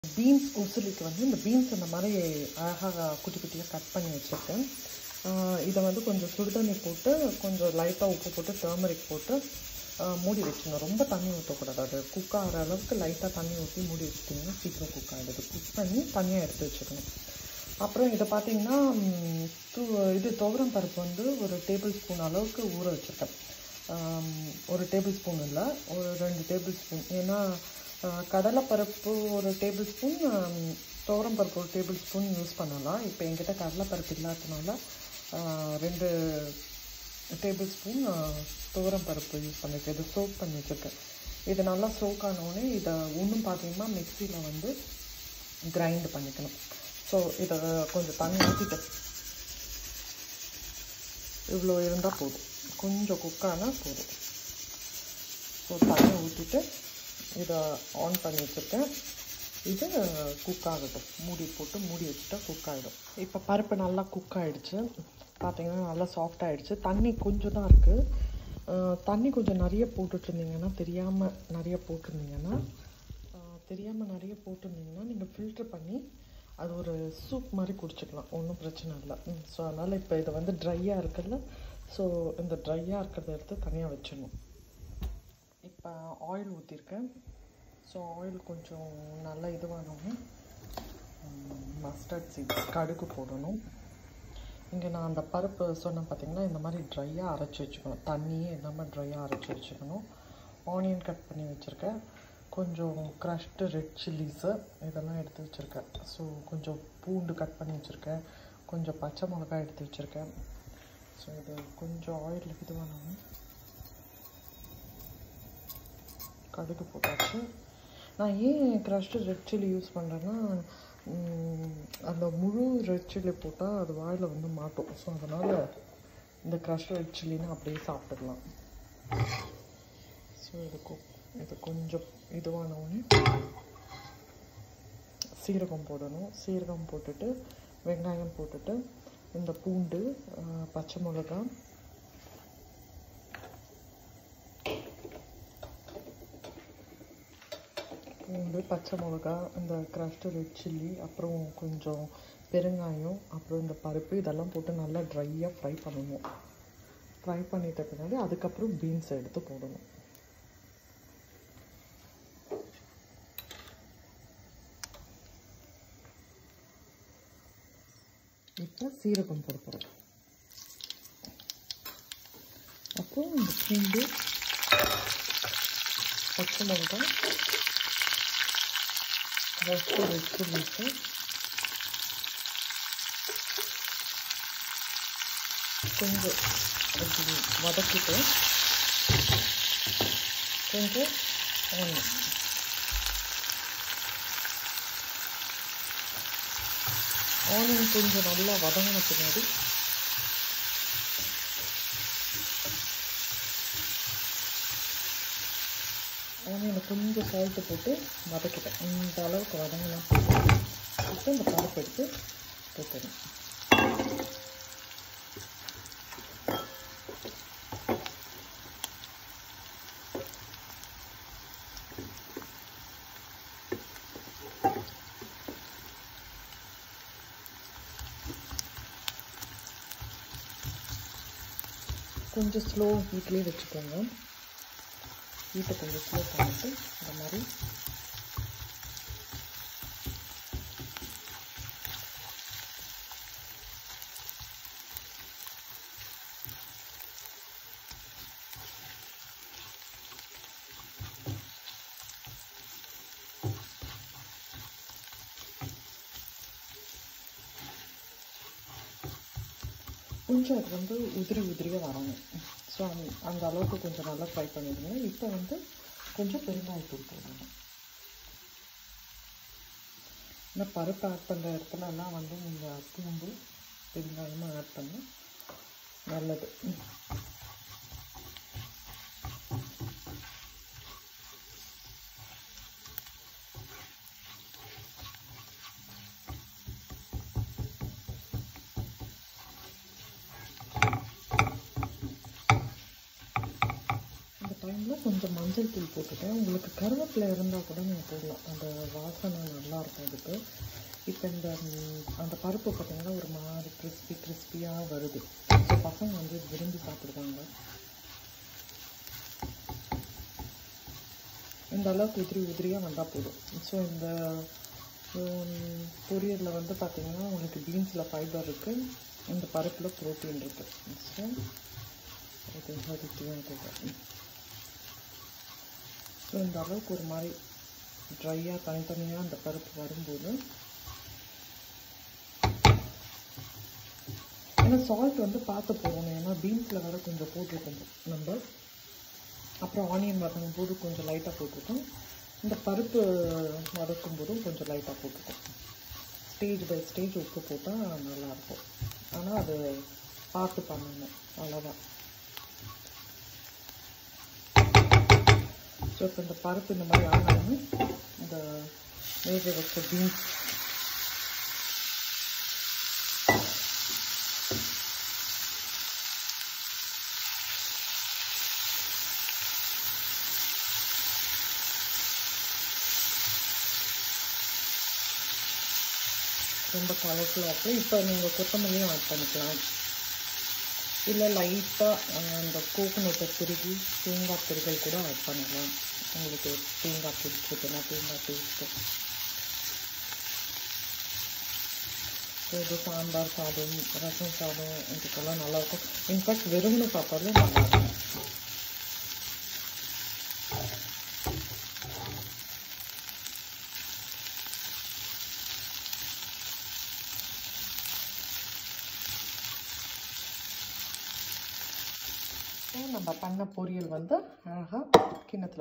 Beans உசிலிக்கு வந்து இந்த beans இந்த மாதிரி அழகாக குட்டி குட்டியாக கட் பண்ணி வச்சுருக்கேன். இதை வந்து கொஞ்சம் சுடுதண்ணி போட்டு கொஞ்சம் லைட்டாக உப்பு போட்டு டர்மரிக் போட்டு மூடி வச்சுக்கணும். ரொம்ப தண்ணி ஊற்றக்கூடாது. அது குக் ஆகிற அளவுக்கு லைட்டாக தண்ணி ஊற்றி மூடி வச்சுட்டிங்கன்னா சீக்கிரம் குக் ஆகிடுது. குக் பண்ணி தனியாக எடுத்து வச்சுக்கணும். அப்புறம் இதை பார்த்திங்கன்னா இது துவரம் பருப்பு வந்து ஒரு டேபிள் ஸ்பூன் அளவுக்கு ஊற வச்சுருக்கேன். ஒரு டேபிள் ஸ்பூன் இல்லை, ஒரு 2 டேபிள் ஸ்பூன். ஏன்னா கடலைப்பருப்பு ஒரு டேபிள் ஸ்பூன், துவரம் பருப்பு ஒரு டேபிள் ஸ்பூன் யூஸ் பண்ணலாம். இப்போ என்கிட்ட கடலைப்பருப்பு இல்லாததுனால 2 டேபிள் ஸ்பூன் துவரம் பருப்பு யூஸ் பண்ணியிருக்கேன். இது சோக் பண்ணி வச்சுருக்கேன். இது நல்லா சோக் ஆனோடனே இதை ஒன்றும் பார்த்தீங்கன்னா மிக்சியில் வந்து கிரைண்ட் பண்ணிக்கணும். ஸோ இதை கொஞ்சம் தண்ணி ஊற்றிட்டு இவ்வளோ இருந்தால் போதும், கொஞ்சம் குக்கானால் போதும். ஸோ தண்ணி ஊற்றிட்டு இதை ஆன் பண்ணி வச்சுருக்கேன். இது குக் ஆகட்டும். மூடி போட்டு மூடி வச்சுட்டா குக் ஆகிடும். இப்போ பருப்பு நல்லா குக் ஆகிடுச்சு. பார்த்திங்கன்னா நல்லா சாஃப்ட் ஆகிடுச்சு. தண்ணி கொஞ்சம் தான் இருக்குது. தண்ணி கொஞ்சம் நிறைய போட்டுட்ருந்தீங்கன்னா தெரியாமல் நிறைய போட்டிருந்தீங்கன்னா நீங்கள் ஃபில்ட்ரு பண்ணி அது ஒரு சூப் மாதிரி குடிச்சிக்கலாம். ஒன்றும் பிரச்சனை இல்லை. ஸோ அதனால் இப்போ இதை வந்து ட்ரையாக இருக்குல்ல, ஸோ இந்த ட்ரையாக இருக்கிறத எடுத்து தனியாக வச்சிடணும். இப்போ ஆயில் ஊற்றிருக்கேன். ஸோ ஆயில் கொஞ்சம் நல்லா இதுவானோடனே மஸ்டர்ட் சீட்ஸ் கடுகு போடணும். இங்கே நான் அந்த பருப்பு சொன்னேன் பார்த்திங்கன்னா, இந்த மாதிரி ட்ரையாக அரைச்சி வச்சுக்கணும். தண்ணியே இல்லாமல் ட்ரையாக அரைச்சி வச்சுக்கணும். ஆனியன் கட் பண்ணி வச்சுருக்கேன். கொஞ்சம் க்ரஷ்டு ரெட் சில்லிஸு இதெல்லாம் எடுத்து வச்சுருக்கேன். ஸோ கொஞ்சம் பூண்டு கட் பண்ணி வச்சுருக்கேன். கொஞ்சம் பச்சை மிளகாய் எடுத்து வச்சுருக்கேன். ஸோ இது கொஞ்சம் ஆயில் இதுவானோடனே கடுகு போட்டாச்சு. நான் ஏன் க்ரஷ்டு ரெட் சில்லி யூஸ் பண்ணுறேன்னா, அந்த முழு ரெட் சில்லி போட்டால் அது வாயில் வந்து மாட்டோம். ஸோ அதனால் இந்த க்ரஷ்டு ரெட் சில்லின்னு அப்படியே சாப்பிட்டுக்கலாம். ஸோ இது கொஞ்சம் இதுவானோடனே சீரகம் போடணும். சீரகம் போட்டுட்டு வெங்காயம் போட்டுட்டு இந்த பூண்டு, பச்சை மிளகாய், பச்சை மிளகா, இந்த க்ரஷ்டு ரெட் சில்லி, அப்புறம் கொஞ்சம் பெருங்காயம், அப்புறம் இந்த பருப்பு இதெல்லாம் போட்டு நல்லா ட்ரையாக ஃப்ரை பண்ணணும். ஃப்ரை பண்ணிட்ட பின்னாடி அதுக்கப்புறம் பீன்ஸை எடுத்து போடணும். இப்போ சீரகம் போட போகிறோம். அப்புறம் இந்த பூண்டு, பச்சை மிளகாய், க்ரஷ்டு ரெட் சில்லிஸு, கொஞ்சம் இப்படி வதக்கிட்டு கொஞ்சம் ஆனியன் கொஞ்சம் நல்லா வதங்கின பின்னாடி ஆனியனை கொஞ்சம் சால்ட்டு போட்டு வதக்கிட்டேன். இந்த அளவுக்கு வதங்கினா போட்டு இந்த பருப்பு எடுத்து போட்டுடணும். கொஞ்சம் ஸ்லோ ஹீட்லேயே வச்சுக்கோங்க. ஹீட்டை கொஞ்சம் ஸ்லோ பண்ணிவிட்டு இந்த மாதிரி கொஞ்சம் அது வந்து உதிரியாக வரணும். ஸோ அந்த அளவுக்கு கொஞ்சம் நல்லா ஃப்ரை பண்ணிடுங்க. இப்போ வந்து கொஞ்சம் பெருங்காயத்தூள் போடணும். இந்த பருப்பு ஆட் பண்ணுற இடத்துலலாம் வந்து நீங்கள் பூண்டு பெருங்காயமாக ஆட் பண்ணால் நல்லது. டைமில் கொஞ்சம் மஞ்சள் தூள் போட்டுட்டேன். உங்களுக்கு கருவேப்பிலை இருந்தால் கூட நீங்கள் போடலாம், அந்த வாசனை நல்லாயிருக்கும் அதுக்கு. இப்போ அந்த பருப்பு பார்த்திங்கன்னா ஒரு மாதிரி கிறிஸ்பியாக வருது. ஸோ பசங்க வந்து விரும்பி சாப்பிடுவாங்க. இந்த அளவுக்கு உதிரியாக வந்தால் போதும். ஸோ இந்த பொரியலில் வந்து பார்த்திங்கன்னா உங்களுக்கு பீன்ஸில் ஃபைபர் இருக்குது, இந்த பருப்பில் ப்ரோட்டீன் இருக்குது. ஸோ அது ஹெல்த்தியாக இருக்குது. ஸோ இந்த அளவுக்கு ஒரு மாதிரி ட்ரையாக தனித்தனியாக அந்த பருப்பு வரும்போது, ஏன்னா சால்ட் வந்து பார்த்து போடணும், ஏன்னா பீன்ஸில் வேறு கொஞ்சம் போட்டிருக்கோம் நம்ம. அப்புறம் ஆனியன் வதக்கும் போது கொஞ்சம் லைட்டாக போட்டிருக்கோம், இந்த பருப்பு வதக்கும் போதும் கொஞ்சம் லைட்டாக போட்டிருக்கோம். ஸ்டேஜ் பை ஸ்டேஜ் உப்பு போட்டால் நல்லாயிருக்கும். ஆனால் அது பார்த்து பண்ணணும், அவ்வளோதான். ஸோ இப்போ இந்த பருப்பு இந்த மாதிரி ஆனாலும் இந்த வேக வச்ச பீன்ஸ் ரொம்ப கலர்ஃபுல்லாக இருக்குது. இப்போ நீங்கள் கொத்தமல்லியும் ஆட் பண்ணிக்கலாம், இல்லை லைட்டாக அந்த கோகோனட்டை திருகி தேங்காய் திருகல் கூட ஆட் பண்ணலாம். உங்களுக்கு தேங்காய் பிடிச்சதுன்னா தேங்காய் டேஸ்ட்டு. இது சாம்பார் சாதம், ரசம் சாதம் இதுக்கெல்லாம் நல்லாயிருக்கும். இன்ஃபேக்ட் வெறும்னு சாப்பாடு நல்லாயிருக்கும். நம்ம பண்ண பொரியல் வந்து அழகாக கிண்ணத்தில்